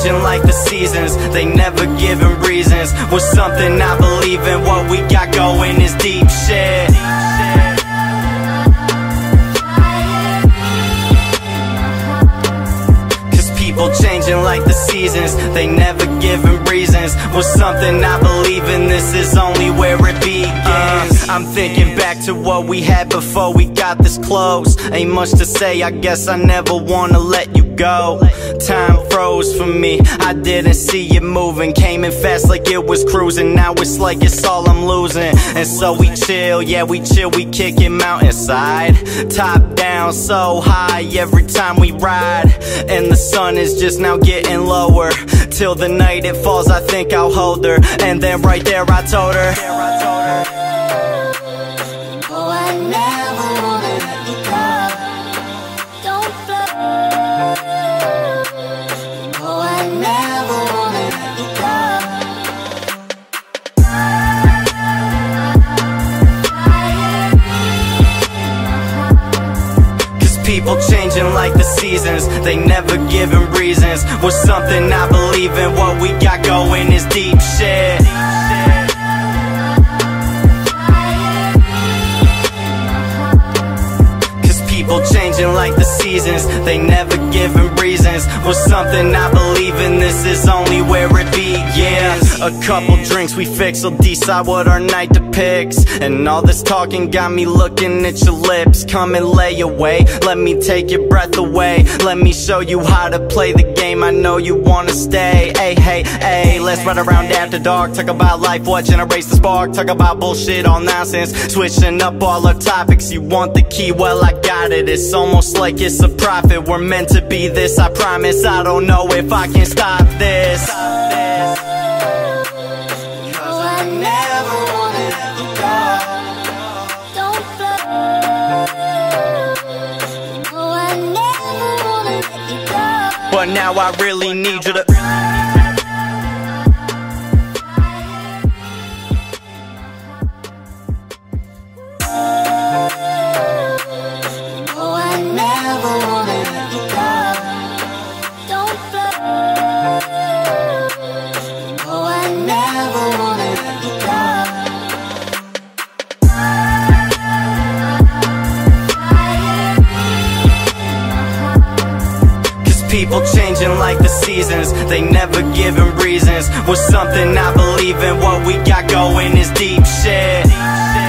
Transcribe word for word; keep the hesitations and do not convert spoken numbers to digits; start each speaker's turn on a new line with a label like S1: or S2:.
S1: changing like the seasons, they never giving reasons. Was something I believe in, what we got going is deep shit. People changing like the seasons, they never giving reasons. Was something I believe in, this is only where it begins. I'm thinking back to what we had before we got this close. Ain't much to say, I guess I never wanna let you go. Time froze for me, I didn't see it moving. Came in fast like it was cruising, now it's like it's all I'm losing. And so we chill, yeah we chill, we kick it mountainside. Top down so high every time we ride. And the sun is just now getting lower. Till the night it falls, I think I'll hold her. And then right there I told her,
S2: oh, I never wanna let you go. Don't fly. Oh, I never wanna let you go.
S1: Cause people changing like the seasons, they never giving reasons. Was something I believe in, what we got going is deep shit. People changing like the seasons, they never giving reasons. Was something I believe in, this is only where it begins. A couple drinks, we fix, we'll decide what our night depicts. And all this talking got me looking at your lips. Come and lay away, let me take your breath away. Let me show you how to play the game, I know you wanna stay. Hey, hey, hey, let's ride around after dark. Talk about life, what generates the spark. Talk about bullshit, all nonsense. Switching up all our topics, you want the key, well I got it. It's almost like it's a profit, we're meant to be this, I promise. I don't know if I can stop this.
S2: Cause I never wanna let you go. Don't fly. Oh, I never wanna let you go.
S1: But now I really need you to people changing like the seasons, they never giving reasons. Was something I believe in, what we got going is deep shit.